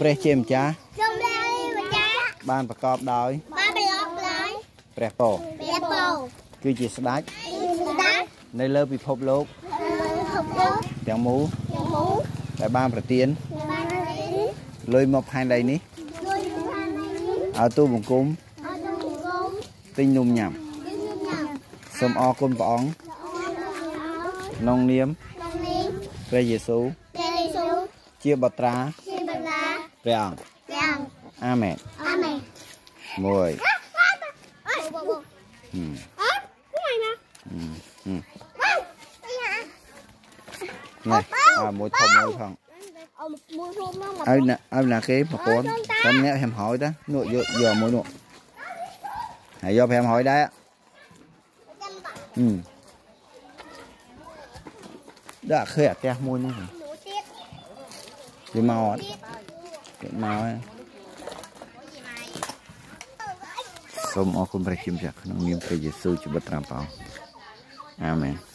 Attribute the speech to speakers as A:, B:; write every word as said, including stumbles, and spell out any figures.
A: ព្រះជាម្ចាស់បានប្រកបដោយព្រះពរគឺជាស្ដេចនៅលើពិភពលោកទាំងមូលដែលបានប្រទានលុយមកផែនដីនេះឲ្យទូបង្គំទិញនំញ៉ាំសូមអរគុណព្រះអង្គក្នុងនាមព្រះយេស៊ូវជាបុត្រាព្រះអង្គអាមែនមួយនេះអាមួយធំមួយផងឲ្យណាឲ្យណាគេប្រព័ន្ធខ្ញុំអ្នកហែមហើយតានោះយកយកមួយនោះហើយយកហែមហើយដែរហឹមដាក់ឃើញអាផ្ទះមួយនោះវាមកអត់វាមកហើយសូមអរគុណព្រះជាម្ចាស់ក្នុងនាមព្រះយេស៊ូវជាបុត្រាព្រះអង្គអាមែន